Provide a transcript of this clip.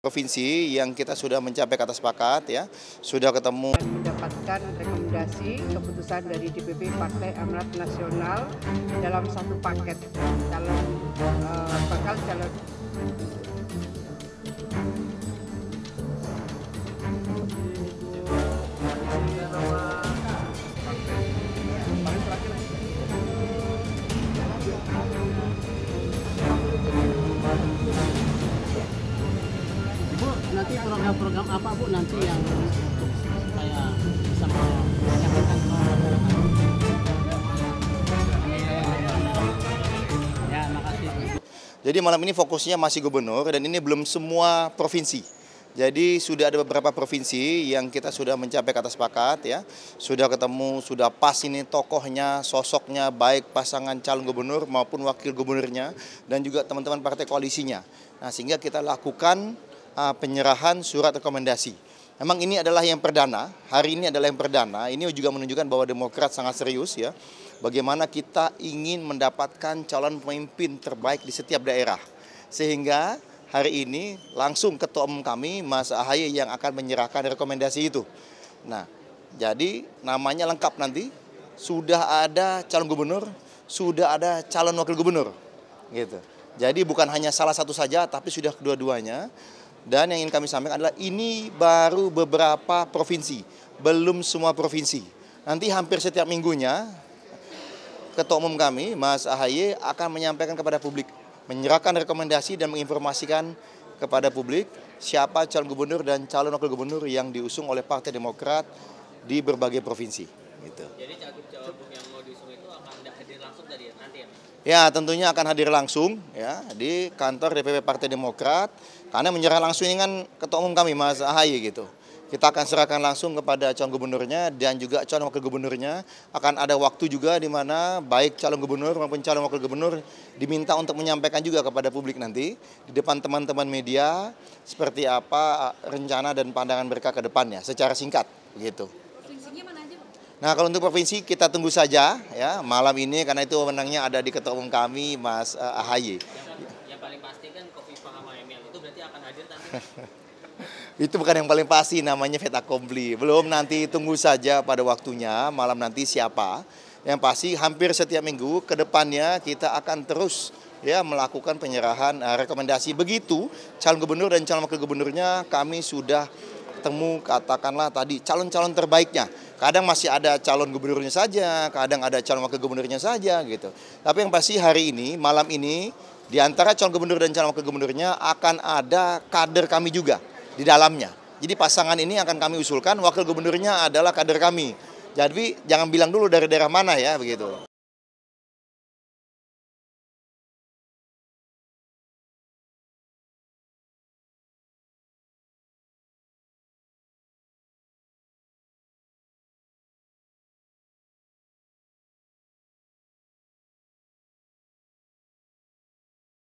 Provinsi yang kita sudah mencapai kata sepakat ya, sudah ketemu. Mendapatkan rekomendasi keputusan dari DPP Partai Amanat Nasional dalam satu paket bakal calon. Bu, nanti program-program apa Bu nanti yang untuk supaya bisa menyampaikan ke masyarakat? Ya, makasih. Jadi malam ini fokusnya masih gubernur dan ini belum semua provinsi. Jadi sudah ada beberapa provinsi yang kita sudah mencapai kata sepakat ya. Sudah ketemu, sudah pas ini tokohnya, sosoknya, baik pasangan calon gubernur maupun wakil gubernurnya dan juga teman-teman partai koalisinya. Nah, sehingga kita lakukan penyerahan surat rekomendasi. Memang ini adalah yang perdana, hari ini adalah yang perdana. Ini juga menunjukkan bahwa Demokrat sangat serius ya. Bagaimana kita ingin mendapatkan calon pemimpin terbaik di setiap daerah. Sehingga hari ini langsung Ketua Umum kami, Mas Ahaye yang akan menyerahkan rekomendasi itu. Nah, jadi namanya lengkap nanti, sudah ada calon gubernur, sudah ada calon wakil gubernur. Gitu. Jadi bukan hanya salah satu saja, tapi sudah kedua-duanya. Dan yang ingin kami sampaikan adalah ini baru beberapa provinsi, belum semua provinsi. Nanti hampir setiap minggunya, Ketua Umum kami, Mas Ahaye akan menyampaikan kepada publik, menyerahkan rekomendasi dan menginformasikan kepada publik siapa calon gubernur dan calon wakil gubernur yang diusung oleh Partai Demokrat di berbagai provinsi. Gitu. Jadi cagup-cawagup yang mau diusung itu akan hadir langsung tadi ya, nanti ya? Ya, tentunya akan hadir langsung ya di kantor DPP Partai Demokrat karena menyerah langsung ini kan Ketua Umum kami Mas Ahaye gitu. Kita akan serahkan langsung kepada calon gubernurnya dan juga calon wakil gubernurnya. Akan ada waktu juga di mana baik calon gubernur maupun calon wakil gubernur diminta untuk menyampaikan juga kepada publik nanti di depan teman-teman media seperti apa rencana dan pandangan mereka ke depannya secara singkat begitu. Provinsinya mana aja, Pak? Nah, kalau untuk provinsi kita tunggu saja ya malam ini karena itu wewenangnya ada di Ketua Umum kami Mas Ahaye. Yang paling pasti kan Khofifah sama Emil itu berarti akan hadir nanti. Itu bukan yang paling pasti, namanya fait accompli. Belum, nanti tunggu saja pada waktunya malam nanti siapa. Yang pasti hampir setiap minggu ke depannya kita akan terus ya melakukan penyerahan rekomendasi. Begitu calon gubernur dan calon wakil gubernurnya kami sudah ketemu katakanlah tadi calon-calon terbaiknya. Kadang masih ada calon gubernurnya saja, kadang ada calon wakil gubernurnya saja gitu. Tapi yang pasti hari ini, malam ini di antara calon gubernur dan calon wakil gubernurnya akan ada kader kami juga di dalamnya. Jadi pasangan ini akan kami usulkan, wakil gubernurnya adalah kader kami. Jadi jangan bilang dulu dari daerah mana ya begitu.